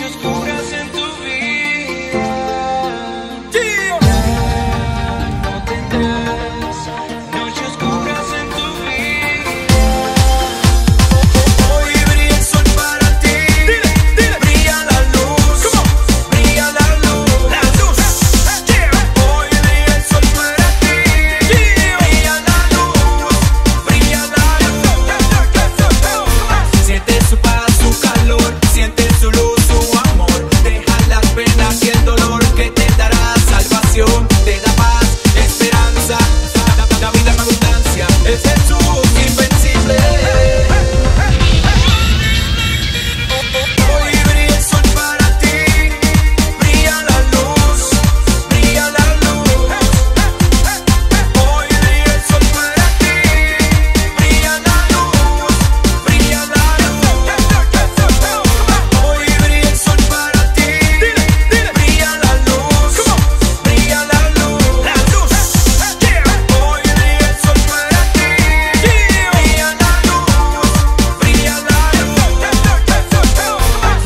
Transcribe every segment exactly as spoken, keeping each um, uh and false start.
noches oscuras en tu vida. No tendrás noches oscuras en tu vida. Hoy brilla el sol para ti. Brilla la luz. Brilla la luz. La luz. Hoy brilla el sol para ti. Brilla la luz. Brilla la luz. Siente su paz, su calor. Siente su luz, su amor. Deja las penas y el dolor, que te dará salvación. Te da paz, esperanza, la, la vida en abundancia. Es Jesús invencible. Hoy brilla el sol para ti. Brilla la luz. Brilla la luz. Hoy brilla el sol para ti. Brilla la luz. Brilla la luz. Hoy brilla el sol para ti. Brilla la luz. Brilla la luz. La luz. Hoy brilla el sol para ti. Brilla la luz. Brilla la luz.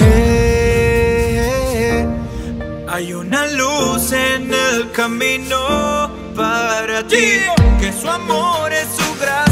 Eh, Hay una luz en el camino para ti, que su amor es su gracia.